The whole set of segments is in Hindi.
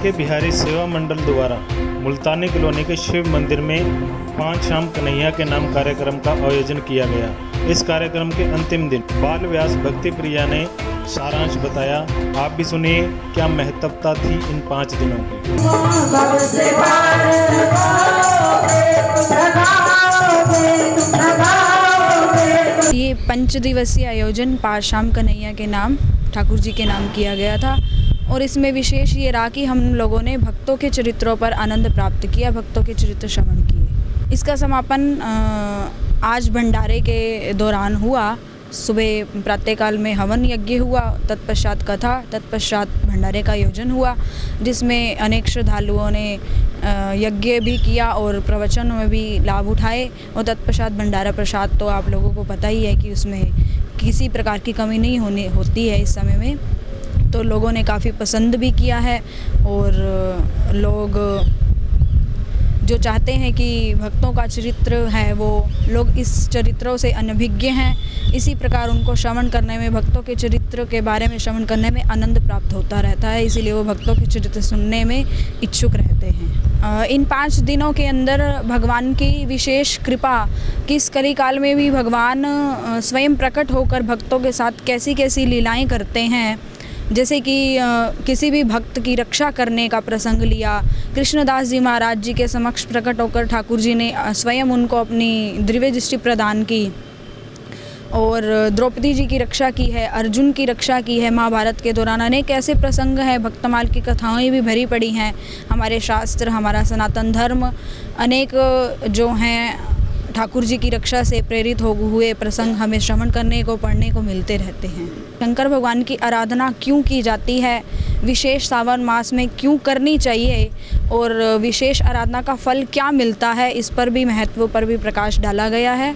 के बिहारी सेवा मंडल द्वारा मुल्तानी कॉलोनी के शिव मंदिर में 5 शाम कन्हैया के नाम कार्यक्रम का आयोजन किया गया। इस कार्यक्रम के अंतिम दिन बाल व्यास भक्ति प्रिया ने सारांश बताया। आप भी सुनिए क्या महत्वता थी इन 5 दिनों की। ये 5 दिवसीय आयोजन 5 शाम कन्हैया के नाम ठाकुर जी के नाम किया गया था और इसमें विशेष ये रहा कि हम लोगों ने भक्तों के चरित्रों पर आनंद प्राप्त किया, भक्तों के चरित्र श्रवण किए। इसका समापन आज भंडारे के दौरान हुआ। सुबह प्रातःकाल में हवन यज्ञ हुआ, तत्पश्चात कथा, तत्पश्चात भंडारे का आयोजन हुआ जिसमें अनेक श्रद्धालुओं ने यज्ञ भी किया और प्रवचन में भी लाभ उठाए। और तत्पश्चात भंडारा प्रसाद तो आप लोगों को पता ही है कि उसमें किसी प्रकार की कमी नहीं होती है इस समय में, तो लोगों ने काफ़ी पसंद भी किया है। और लोग जो चाहते हैं कि भक्तों का चरित्र है वो लोग इस चरित्रों से अनभिज्ञ हैं, इसी प्रकार उनको श्रवण करने में, भक्तों के चरित्र के बारे में श्रवण करने में आनंद प्राप्त होता रहता है, इसीलिए वो भक्तों के चरित्र सुनने में इच्छुक रहते हैं। इन 5 दिनों के अंदर भगवान की विशेष कृपा कि इस कलिकाल में भी भगवान स्वयं प्रकट होकर भक्तों के साथ कैसी कैसी लीलाएं करते हैं। जैसे कि किसी भी भक्त की रक्षा करने का प्रसंग लिया, कृष्णदास जी महाराज जी के समक्ष प्रकट होकर ठाकुर जी ने स्वयं उनको अपनी दिव्य दृष्टि प्रदान की और द्रौपदी जी की रक्षा की है, अर्जुन की रक्षा की है। महाभारत के दौरान अनेक ऐसे प्रसंग हैं, भक्तमाल की कथाएं भी भरी पड़ी हैं। हमारे शास्त्र, हमारा सनातन धर्म, अनेक जो हैं ठाकुर जी की रक्षा से प्रेरित हुए प्रसंग हमें श्रवण करने को, पढ़ने को मिलते रहते हैं। शंकर भगवान की आराधना क्यों की जाती है, विशेष सावन मास में क्यों करनी चाहिए और विशेष आराधना का फल क्या मिलता है, इस पर भी महत्व पर भी प्रकाश डाला गया है।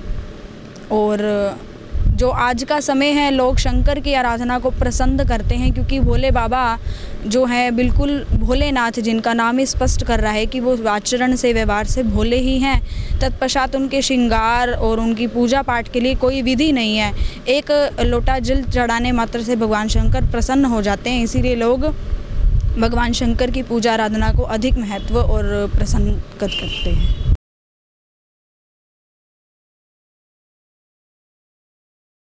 और जो आज का समय है, लोग शंकर की आराधना को पसंद करते हैं क्योंकि भोले बाबा जो है बिल्कुल भोलेनाथ, जिनका नाम ही स्पष्ट कर रहा है कि वो आचरण से, व्यवहार से भोले ही हैं। तत्पश्चात उनके श्रृंगार और उनकी पूजा पाठ के लिए कोई विधि नहीं है। एक लोटा जल चढ़ाने मात्र से भगवान शंकर प्रसन्न हो जाते हैं, इसीलिए लोग भगवान शंकर की पूजा आराधना को अधिक महत्व और प्रसन्न करते हैं।